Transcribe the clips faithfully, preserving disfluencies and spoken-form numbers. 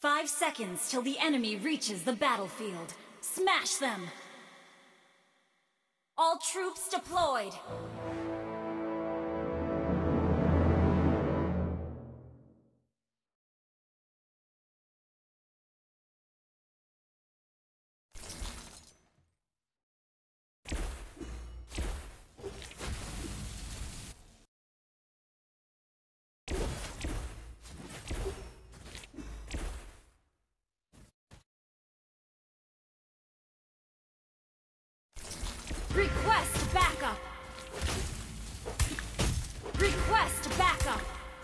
Five seconds till the enemy reaches the battlefield. Smash them! All troops deployed! Request backup! Request backup!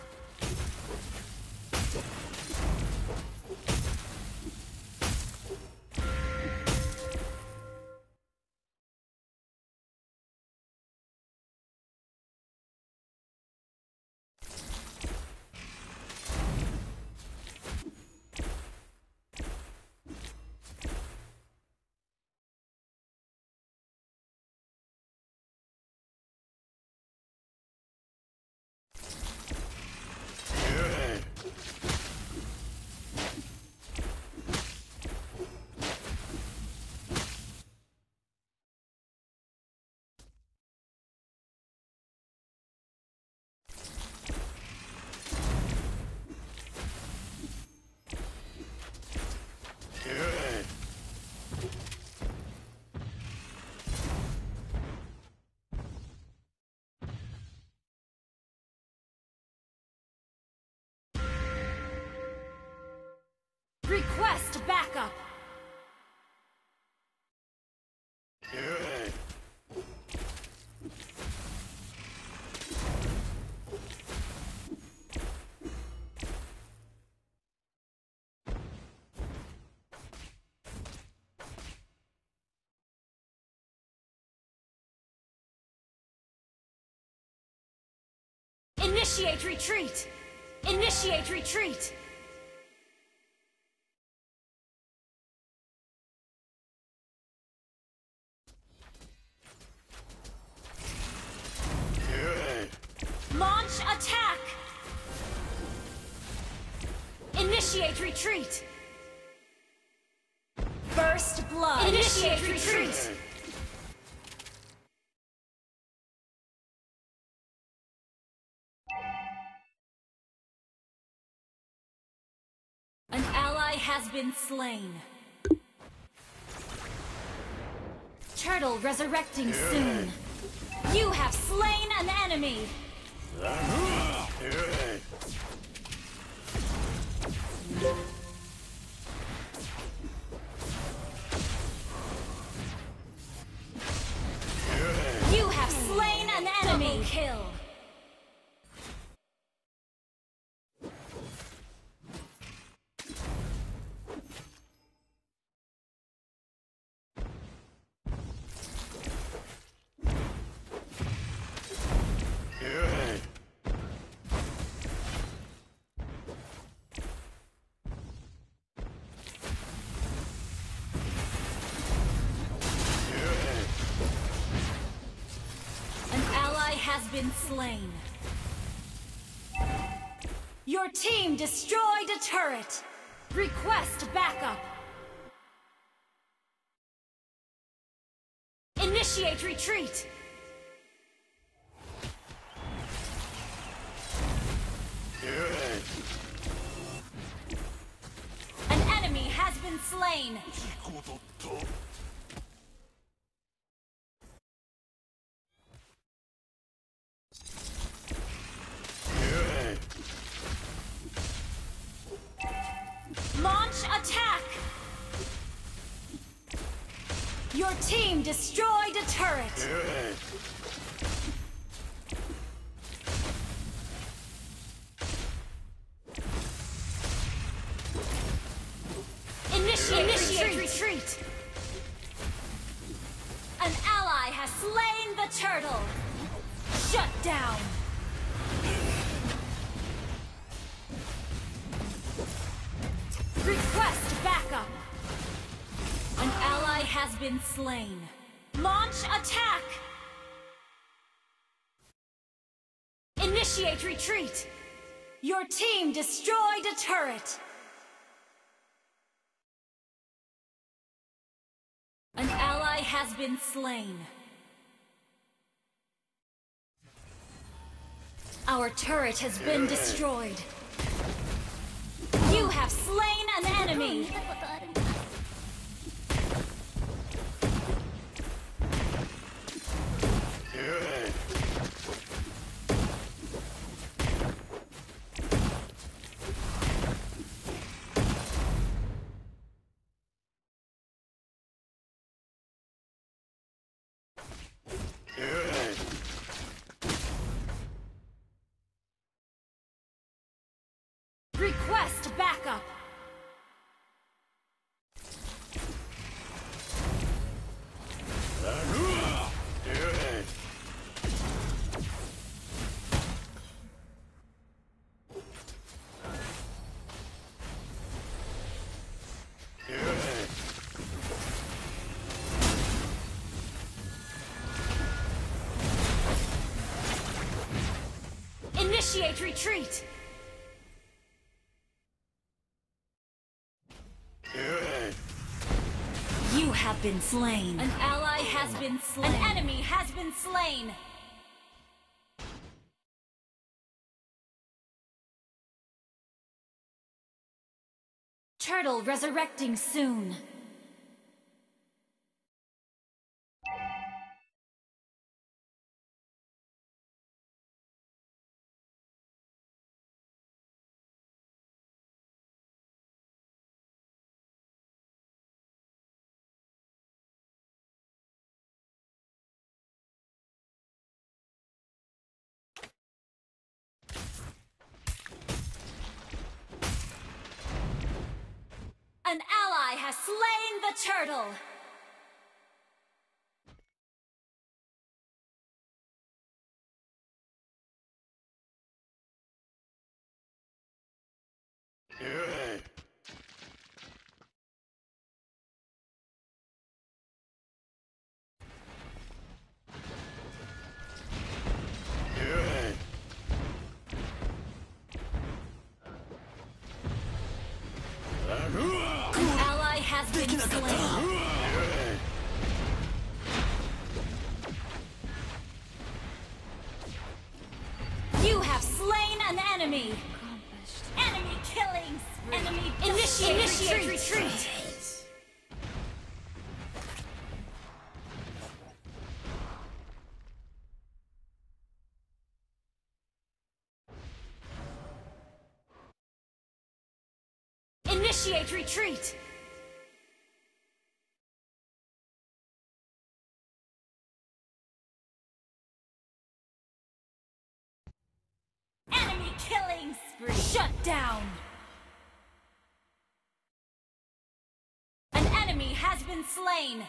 Request backup! Initiate retreat! Initiate retreat! Launch attack! Initiate retreat! First blood! Initiate retreat! An ally has been slain. Turtle resurrecting soon. You have slain an enemy! You have slain an enemy! Double kill! Has been slain. Your team destroyed a turret. Request backup. Initiate retreat. An enemy has been slain. Launch attack! Your team destroyed a turret! Initiate, Initiate retreat. retreat! An ally has slain the turtle! Shut down! Request backup! An ally has been slain. Launch attack! Initiate retreat! Your team destroyed a turret! An ally has been slain. Our turret has been destroyed. You have slain an enemy. Request backup. Initiate retreat. You have been slain. An ally has been slain. An enemy has been slain. Turtle resurrecting soon. An ally has slain the turtle! Has been slain. You have slain an enemy. Enemy killings. Enemy initiate, initiate retreat. retreat. Initiate retreat. Killing spree. Shut down. An enemy has been slain.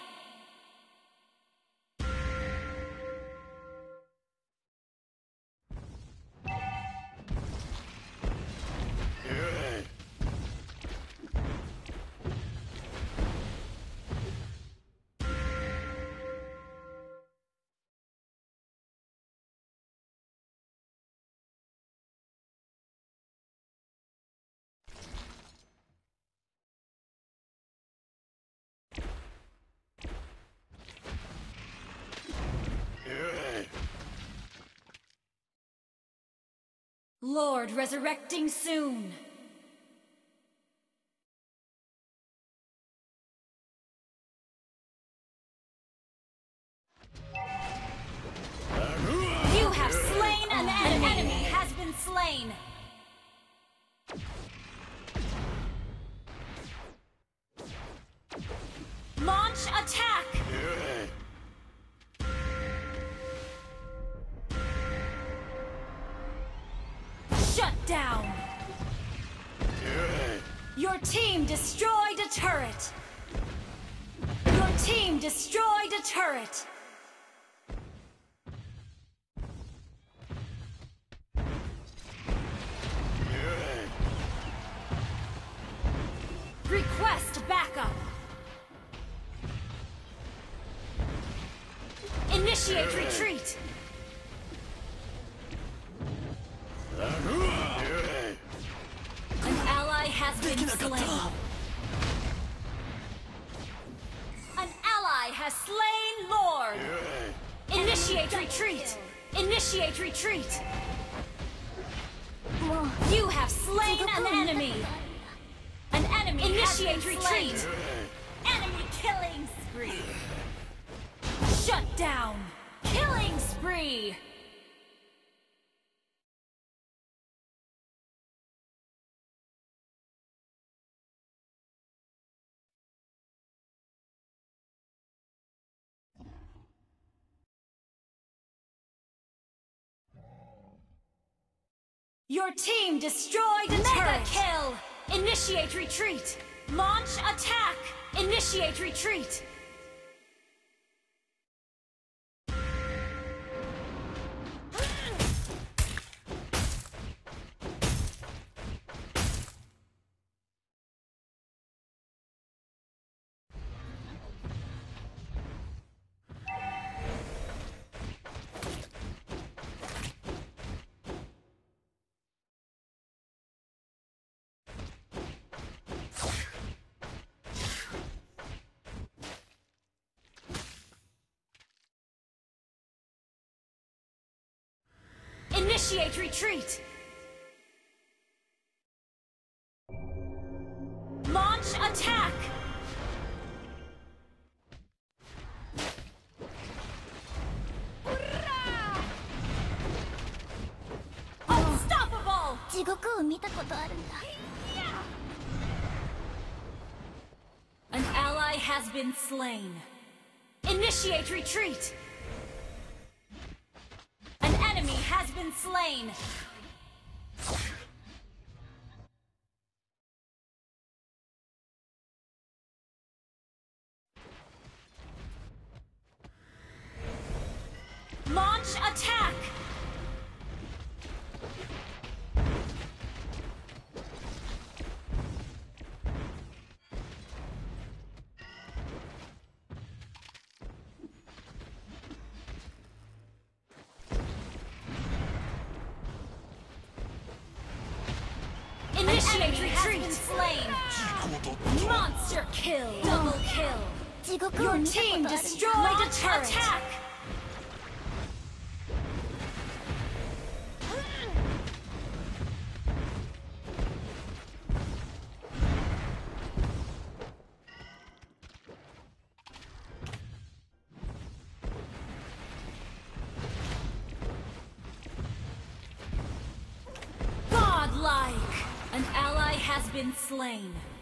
Lord resurrecting soon. You have slain an enemy. An enemy has been slain. Launch attack. Shut down! Your team destroyed a turret! Your team destroyed a turret! Request backup! Initiate retreat! An ally has been slain. An ally slain Lord! Initiate retreat! Initiate retreat! You have slain an enemy! An enemy Initiate retreat! Enemy killing spree! Shut down! Killing spree! Your team destroyed a Mega turret! Kill! Initiate retreat! Launch attack! Initiate retreat! Initiate retreat! Launch attack! Unstoppable! 地獄を見たことあるんだ。 An ally has been slain. Initiate retreat! An enemy has been slain. Launch attack! Initiate retreat! Slain! Monster kill! Double kill! Your team destroyed a turret! Attack! Godlike! An ally has been slain.